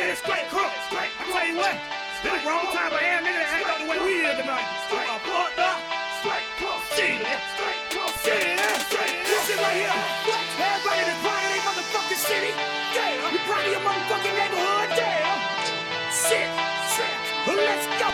it's straight crook. I tell you what, it's the wrong time for air nigga to act out the way we is tonight. I'm fucked up. Straight crook. Shit. Straight crook. Shit. This shit right here. Everybody that's proud of their motherfucking city. Damn. You proud of your motherfucking neighborhood. Damn. Shit. Let's go.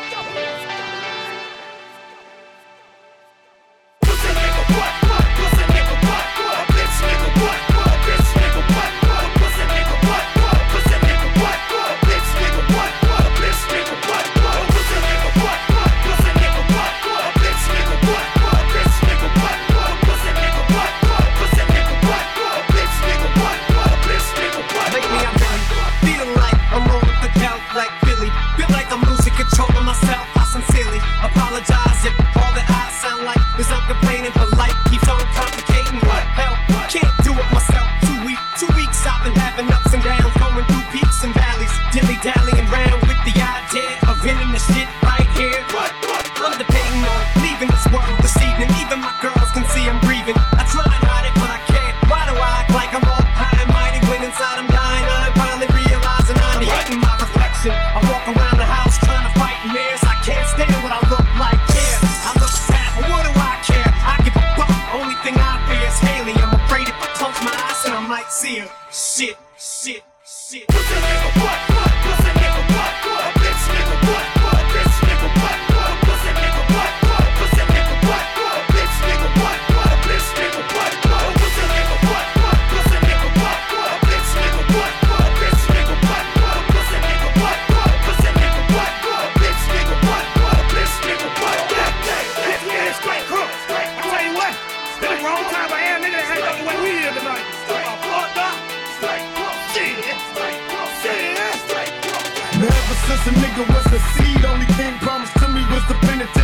Dallying round with the idea of ending the shit right here. I'm debating on leaving this world this evening. Even my girls can see I'm grieving. I try and hide it, but I can't. Why do I act like I'm all high and mighty when inside I'm dying? I'm finally realizing I'm hating my reflection. I walk around the house trying to fight mirrors. I can't stand what I look like. Yeah, I look sad, but what do I care? I give a fuck. Only thing I fear is Haley. I'm afraid if I close my eyes and I might see her. Shit. Since a nigga was a seed, only thing promised to me was the penitentiary.